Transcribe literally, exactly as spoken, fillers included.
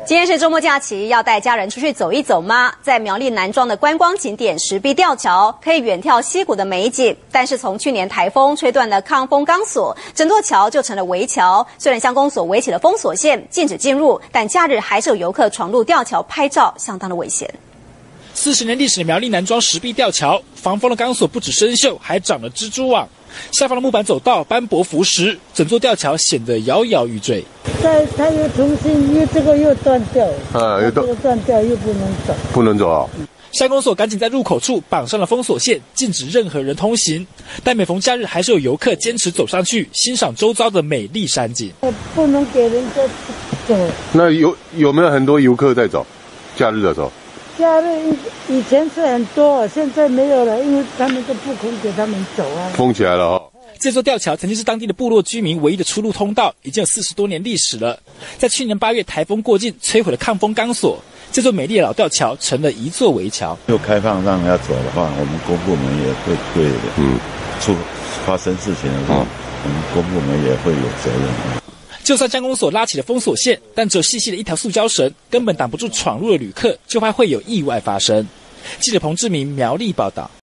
今天是周末假期，要带家人出去走一走吗？在苗栗南庄的观光景点石壁吊桥，可以远眺溪谷的美景。但是从去年台风吹断了抗风钢索，整座桥就成了围桥。虽然乡公所围起了封锁线，禁止进入，但假日还是有游客闯入吊桥拍照，相当的危险。 四十年历史的苗栗南庄石壁吊桥，防风的钢索不止生锈，还长了蜘蛛网。下方的木板走道斑驳腐蚀，整座吊桥显得摇摇欲坠。 再，它又重新又这个又断掉了， 啊，又断， 这个断掉又不能走， 不能走啊！ 乡公所赶紧在入口处绑上了封锁线，禁止任何人通行。但每逢假日，还是有游客坚持走上去欣赏周遭的美丽山景。 不能给人家走。 那有有没有很多游客在走？假日的时候？ 假日以以前是很多，现在没有了，因为他们都不肯给他们走啊。 封起来了哦。 这座吊桥曾经是当地的部落居民唯一的出入通道，已经有四十多年历史了。在去年八月台风过境，摧毁了抗风钢索，这座美丽的老吊桥成了一座围桥。 又开放让人家走的话，我们公部门也会对的。嗯，出发生事情的时候，嗯、我们公部门也会有责任。 就算乡公所拉起了封锁线，但只有细细的一条塑胶绳，根本挡不住闯入的旅客，就怕会有意外发生。记者彭志明苗栗报道。